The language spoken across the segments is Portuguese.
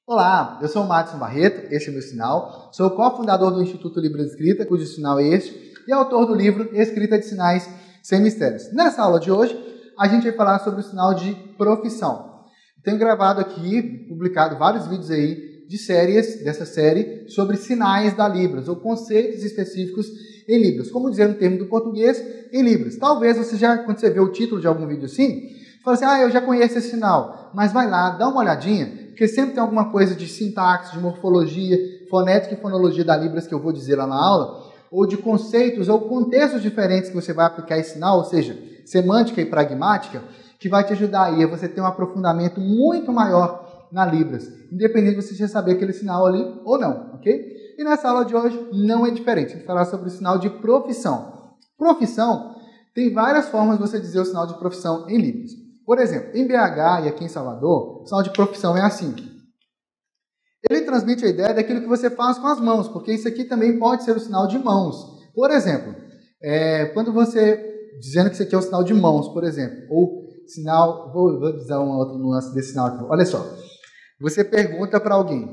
Olá, eu sou o Madison Barreto, este é o meu sinal. Sou cofundador do Instituto Libras Escrita, cujo sinal é este, e autor do livro Escrita de Sinais Sem Mistérios. Nessa aula de hoje, a gente vai falar sobre o sinal de profissão. Tenho gravado aqui, publicado vários vídeos aí dessa série sobre sinais da Libras, ou conceitos específicos em Libras. Como dizer no termo do português, em Libras. Talvez você já, quando você vê o título de algum vídeo assim, fala assim, eu já conheço esse sinal, mas vai lá, dá uma olhadinha, porque sempre tem alguma coisa de sintaxe, de morfologia, fonética e fonologia da Libras que eu vou dizer lá na aula, ou de conceitos ou contextos diferentes que você vai aplicar esse sinal, ou seja, semântica e pragmática, que vai te ajudar aí a você ter um aprofundamento muito maior na Libras, independente de você já saber aquele sinal ali ou não, ok? E nessa aula de hoje não é diferente, a gente vai falar sobre o sinal de profissão. Profissão, tem várias formas de você dizer o sinal de profissão em Libras. Por exemplo, em BH e aqui em Salvador, o sinal de profissão é assim. Ele transmite a ideia daquilo que você faz com as mãos, porque isso aqui também pode ser o sinal de mãos. Por exemplo, quando você, dizendo que isso aqui é o sinal de mãos, por exemplo, ou sinal, vou dizer uma outra nuance desse sinal aqui. Olha só, você pergunta para alguém,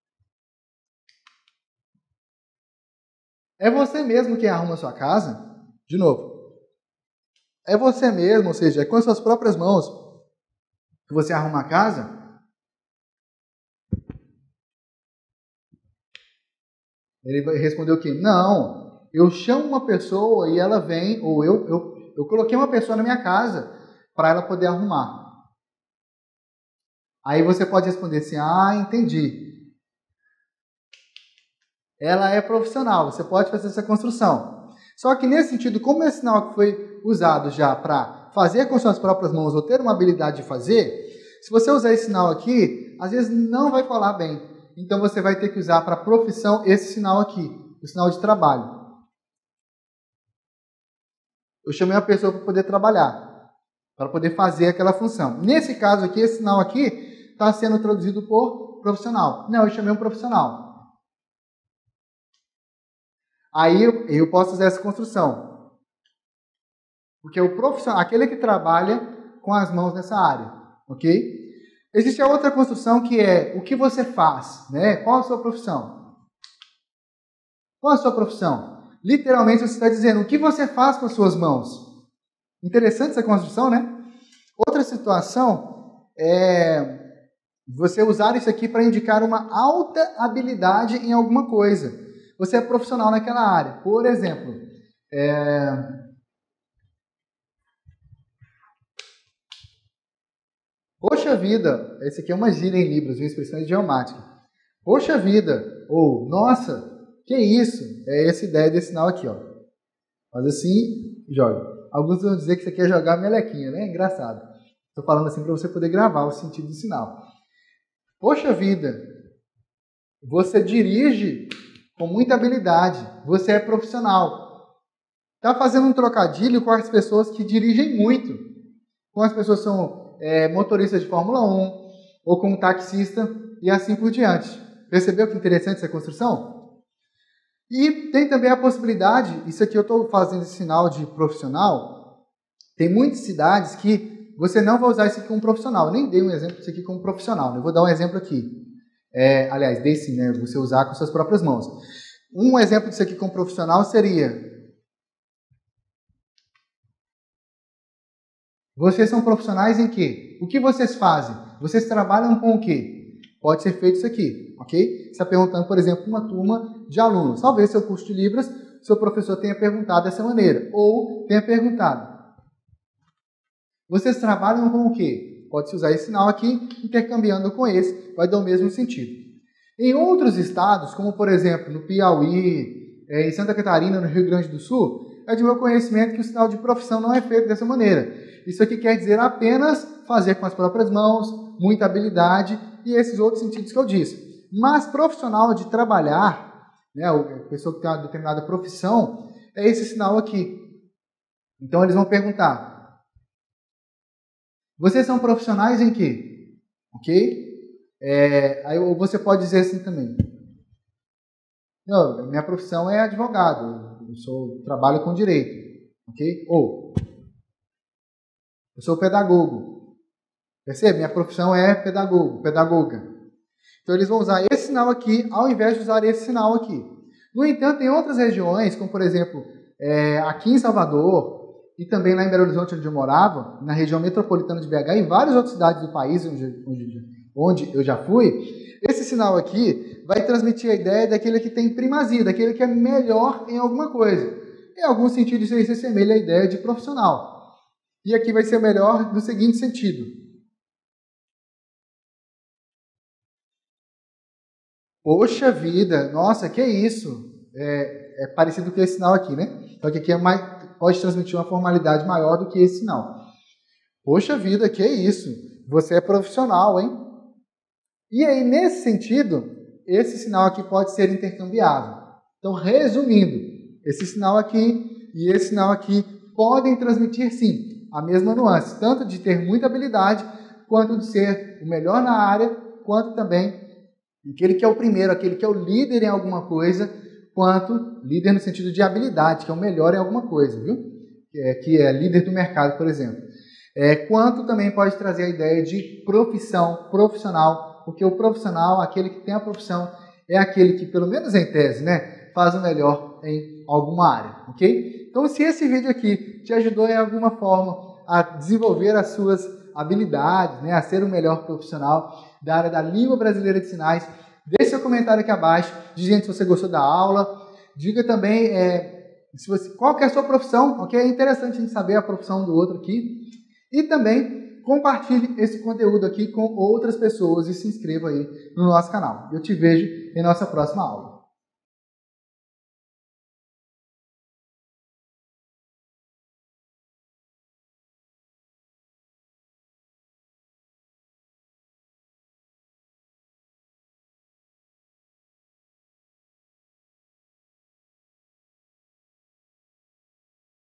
é você mesmo quem arruma a sua casa? De novo. É você mesmo, ou seja, é com as suas próprias mãos que você arruma a casa? Ele respondeu que não, eu chamo uma pessoa e ela vem, ou eu coloquei uma pessoa na minha casa para ela poder arrumar. Aí você pode responder assim, entendi. Ela é profissional, você pode fazer essa construção. Só que nesse sentido, como esse sinal que foi usado já para fazer com suas próprias mãos ou ter uma habilidade de fazer, se você usar esse sinal aqui, às vezes não vai falar bem. Então você vai ter que usar para profissão esse sinal aqui, o sinal de trabalho. Eu chamei uma pessoa para poder trabalhar, para poder fazer aquela função. Nesse caso aqui, esse sinal aqui está sendo traduzido por profissional. Não, eu chamei um profissional. Aí eu posso usar essa construção. Porque o profissional, aquele que trabalha com as mãos nessa área, ok? Existe a outra construção que é o que você faz, né? Qual a sua profissão? Qual a sua profissão? Literalmente você está dizendo o que você faz com as suas mãos. Interessante essa construção, né? Outra situação é você usar isso aqui para indicar uma alta habilidade em alguma coisa. Você é profissional naquela área. Por exemplo, poxa vida, esse aqui é uma gíria em Libras, uma expressão idiomática. Poxa vida, ou nossa, que isso? É essa ideia desse sinal aqui, ó. Faz assim, joga. Alguns vão dizer que isso aqui é jogar melequinha, né? Engraçado. Estou falando assim para você poder gravar o sentido do sinal. Poxa vida, você dirige com muita habilidade, você é profissional. Está fazendo um trocadilho com as pessoas que dirigem muito, com as pessoas que são motoristas de Fórmula 1, ou com um taxista, e assim por diante. Percebeu que interessante essa construção? E tem também a possibilidade, isso aqui eu estou fazendo esse sinal de profissional, tem muitas cidades que você não vai usar isso aqui como profissional. Eu nem dei um exemplo disso aqui como profissional, né? Eu vou dar um exemplo aqui. Aliás, dei sim, né? Você usar com suas próprias mãos. Um exemplo disso aqui como profissional seria: vocês são profissionais em quê? O que vocês fazem? Vocês trabalham com o quê? Pode ser feito isso aqui, ok? Você está perguntando, por exemplo, uma turma de alunos. Talvez seu curso de Libras, seu professor tenha perguntado dessa maneira. Ou tenha perguntado: vocês trabalham com o quê? Pode-se usar esse sinal aqui, intercambiando com esse, vai dar o mesmo sentido. Em outros estados, como por exemplo no Piauí, em Santa Catarina, no Rio Grande do Sul, é de meu conhecimento que o sinal de profissão não é feito dessa maneira. Isso aqui quer dizer apenas fazer com as próprias mãos, muita habilidade e esses outros sentidos que eu disse. Mas profissional de trabalhar, né, a pessoa que tem uma determinada profissão, é esse sinal aqui. Então eles vão perguntar: vocês são profissionais em quê? Ok? Aí você pode dizer assim também: não, minha profissão é advogado, eu trabalho com direito, ok? Ou eu sou pedagogo. Percebe? Minha profissão é pedagogo, pedagoga. Então eles vão usar esse sinal aqui ao invés de usar esse sinal aqui. No entanto, em outras regiões, como por exemplo, aqui em Salvador e também lá em Belo Horizonte, onde eu morava, na região metropolitana de BH e em várias outras cidades do país onde eu já fui, esse sinal aqui vai transmitir a ideia daquele que tem primazia, daquele que é melhor em alguma coisa. Em algum sentido, isso aí se assemelha à ideia de profissional. E aqui vai ser melhor no seguinte sentido. Poxa vida, nossa, que isso? É parecido com esse sinal aqui, né? Só que aqui pode transmitir uma formalidade maior do que esse sinal. Poxa vida, que isso? Você é profissional, hein? E aí, nesse sentido, esse sinal aqui pode ser intercambiável. Então, resumindo, esse sinal aqui e esse sinal aqui podem transmitir, sim, a mesma nuance, tanto de ter muita habilidade, quanto de ser o melhor na área, quanto também aquele que é o primeiro, aquele que é o líder em alguma coisa, quanto líder no sentido de habilidade, que é o melhor em alguma coisa, viu? Que é líder do mercado, por exemplo. Quanto também pode trazer a ideia de profissão, profissional, porque o profissional, aquele que tem a profissão, é aquele que, pelo menos em tese, né, faz o melhor em alguma área, ok? Então, se esse vídeo aqui te ajudou em alguma forma a desenvolver as suas habilidades, né, a ser o melhor profissional da área da língua brasileira de sinais, deixe seu comentário aqui abaixo, diga se você gostou da aula, diga também qual que é a sua profissão, ok? É interessante a gente saber a profissão do outro aqui. E também compartilhe esse conteúdo aqui com outras pessoas e se inscreva aí no nosso canal. Eu te vejo em nossa próxima aula.